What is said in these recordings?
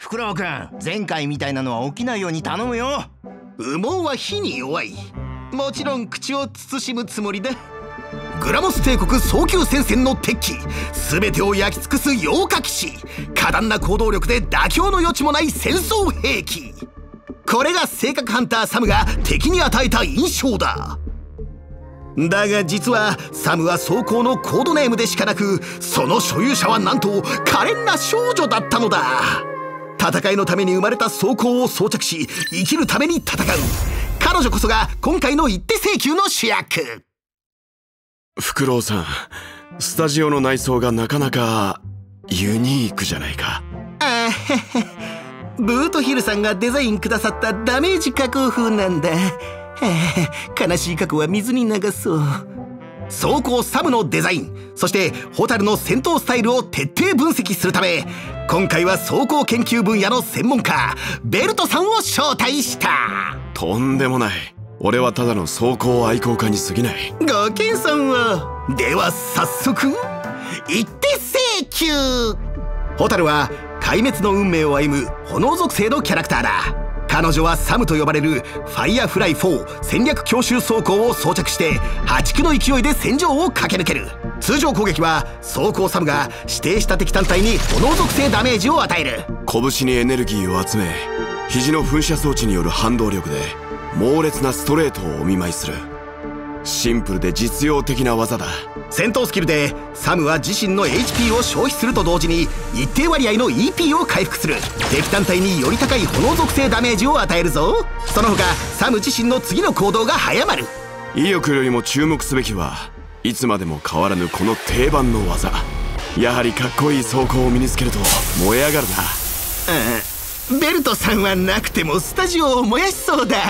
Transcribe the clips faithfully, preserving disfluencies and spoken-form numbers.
フクロウくん、前回みたいなのは起きないように頼むよ。 羽毛は火に弱い。もちろん口を慎むつもりだ。グラモス帝国早急戦線の敵機、全てを焼き尽くす妖火騎士、過断な行動力で妥協の余地もない戦争兵器。これが性格ハンターサムが敵に与えた印象だ。だが実はサムは装甲のコードネームでしかなく、その所有者はなんと可憐な少女だったのだ。戦いのために生まれた装甲を装着し、生きるために戦う彼女こそが今回の一手請求の主役。 フクロウさん、スタジオの内装がなかなかユニークじゃないか。 ああ、ブートヒルさんがデザインくださったダメージ加工風なんだ。悲しい過去は水に流そう。装甲サムのデザイン、そしてホタルの戦闘スタイルを徹底分析するため、今回は装甲研究分野の専門家ベルトさんを招待した。 とんでもない。俺はただの装甲愛好家に過ぎない。 ご謙遜を。では早速一手請求。ホタルは壊滅の運命を歩む炎属性のキャラクターだ。彼女はサムと呼ばれるファイアフライフォー戦略強襲装甲を装着して破竹の勢いで戦場を駆け抜ける。通常攻撃は装甲サムが指定した敵単体に炎属性ダメージを与える。 拳にエネルギーを集め、肘の噴射装置による反動力で猛烈なストレートをお見舞いする。シンプルで実用的な技だ。 戦闘スキルでサムは自身の エイチピー を消費すると同時に一定割合の イーピー を回復する。敵単体により高い炎属性ダメージを与えるぞ。その他サム自身の次の行動が早まる。 意欲よりも注目すべきはいつまでも変わらぬこの定番の技。やはりかっこいい装甲を身につけると燃え上がるな。 うん、ベルトさんはなくてもスタジオを燃やしそうだ。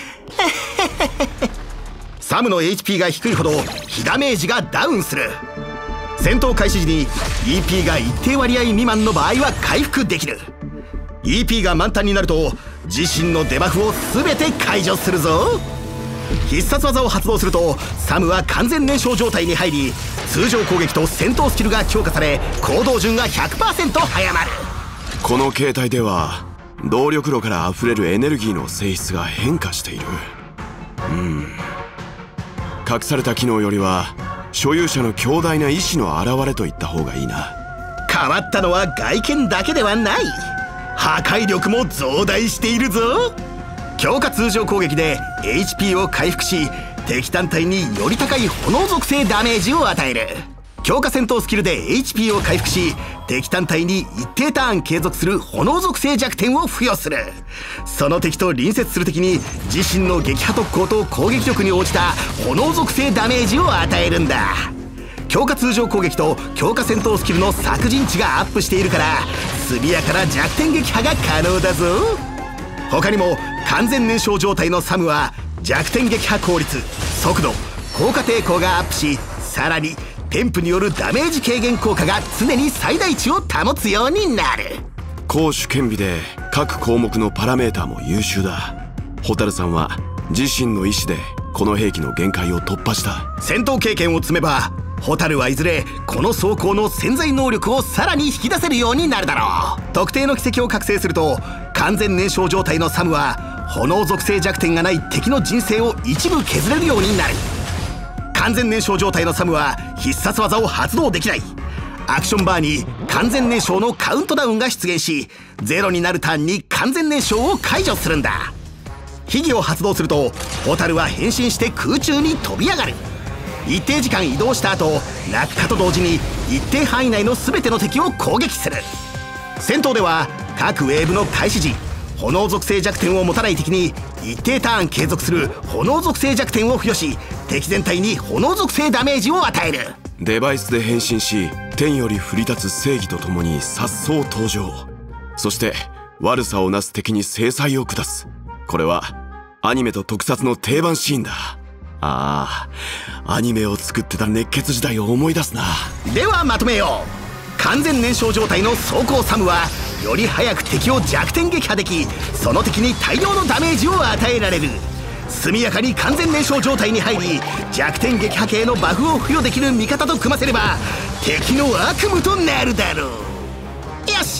サムの エイチピー が低いほど火ダメージがダウンする。戦闘開始時に イーピー が一定割合未満の場合は回復できる。 イーピー が満タンになると自身のデバフを全て解除するぞ。必殺技を発動するとサムは完全燃焼状態に入り、通常攻撃と戦闘スキルが強化され行動順が ひゃくパーセント 早まる。 この形態では動力炉から溢れるエネルギーの性質が変化している。うん、隠された機能よりは所有者の強大な意志の表れと言った方がいいな。 変わったのは外見だけではない。破壊力も増大しているぞ。強化通常攻撃で エイチピー を回復し、敵単体により高い炎属性ダメージを与える。強化戦闘スキルで エイチピー を回復し、敵単体に一定ターン継続する炎属性弱点を付与する。その敵と隣接する敵に自身の撃破特攻と攻撃力に応じた炎属性ダメージを与えるんだ。強化通常攻撃と強化戦闘スキルの削陣値がアップしているから、速やかな弱点撃破が可能だぞ。他にも完全燃焼状態のサムは弱点撃破効率、速度、効果抵抗がアップし、さらに添付によるダメージ軽減効果が常に最大値を保つようになる。 攻守兼備で各項目のパラメーターも優秀だ。ホタルさんは自身の意志でこの兵器の限界を突破した。 戦闘経験を積めばホタルはいずれこの装甲の潜在能力をさらに引き出せるようになるだろう。特定の奇跡を覚醒すると完全燃焼状態のサムは炎属性弱点がない敵の人生を一部削れるようになる。完全燃焼状態のサムは必殺技を発動できない。アクションバーに完全燃焼のカウントダウンが出現し、ゼロになるターンに完全燃焼を解除するんだ。秘技を発動するとホタルは変身して空中に飛び上がる。一定時間移動した後、落下と同時に一定範囲内の全ての敵を攻撃する。戦闘では各ウェーブの開始時、炎属性弱点を持たない敵に一定ターン継続する炎属性弱点を付与し、敵全体に炎属性ダメージを与える。 デバイスで変身し、天より降り立つ正義とともに颯爽登場。そして悪さをなす敵に制裁を下す。これはアニメと特撮の定番シーンだ。ああ、アニメを作ってた熱血時代を思い出すな。ではまとめよう。完全燃焼状態の装甲サムはより早く敵を弱点撃破でき、その敵に大量のダメージを与えられる。速やかに完全燃焼状態に入り、弱点撃破系のバフを付与できる味方と組ませれば敵の悪夢となるだろう。よし、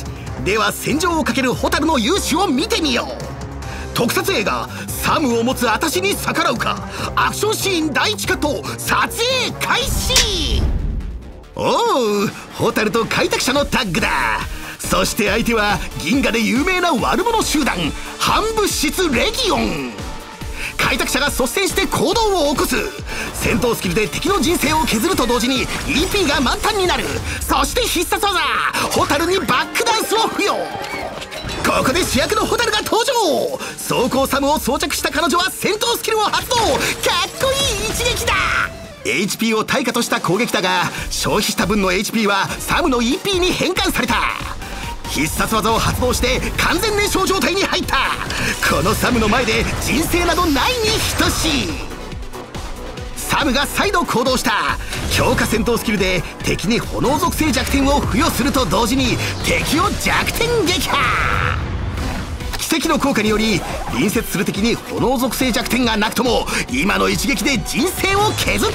では戦場をかけるホタルの勇姿を見てみよう。特撮映画「サムを持つ私に逆らうか」アクションシーン第一カット撮影開始。おう、ホタルと開拓者のタッグだ。そして相手は銀河で有名な悪者集団反物質レギオン。開拓者が率先して行動を起こす。戦闘スキルで敵の人生を削ると同時に イーピー が満タンになる。そして必殺技ホタルにバックダンスを付与。ここで主役のホタルが登場。装甲サムを装着した彼女は戦闘スキルを発動。かっこいい一撃だ。 エイチピー を対価とした攻撃だが、消費した分の エイチピー はサムの イーピー に変換された。必殺技を発動して完全燃焼状態に入った。このサムの前で人生などないに等しい。サムが再度行動した。強化戦闘スキルで敵に炎属性弱点を付与すると同時に敵を弱点撃破。奇跡の効果により隣接する敵に炎属性弱点がなくとも今の一撃で人生を削った。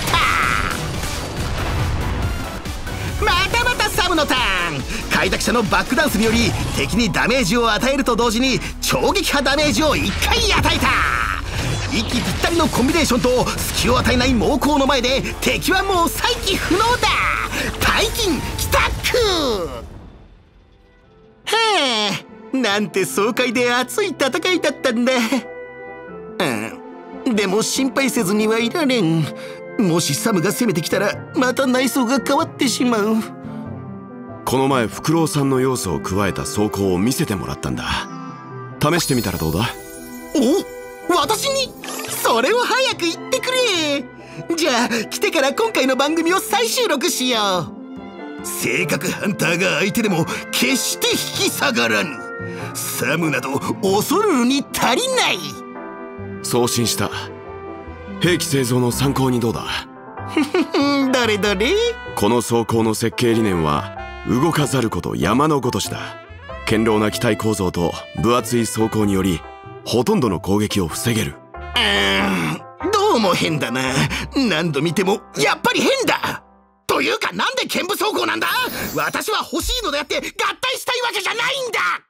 またまたサムのターン。開拓者のバックダンスにより敵にダメージを与えると同時に超撃破ダメージをいっかい与えた。息ぴったりのコンビネーションと隙を与えない猛攻の前で敵はもう再起不能だ。大金帰宅。はあ、なんて爽快で熱い戦いだったんだ。うん、でも心配せずにはいられん。もしサムが攻めてきたらまた内装が変わってしまう。 この前フクロウさんの要素を加えた装甲を見せてもらったんだ。試してみたらどうだ？ お、私に？それを早く言ってくれ。じゃあ来てから今回の番組を再収録しよう。性格ハンターが相手でも決して引き下がらぬ。サムなど恐るるに足りない。 送信した。兵器製造の参考にどうだ？ どれどれ？ この装甲の設計理念は動かざること山のごとしだ。堅牢な機体構造と分厚い装甲によりほとんどの攻撃を防げる。 うーん、どうも変だな。何度見てもやっぱり変だ。というかなんで剣舞装甲なんだ？私は欲しいのであって合体したいわけじゃないんだ。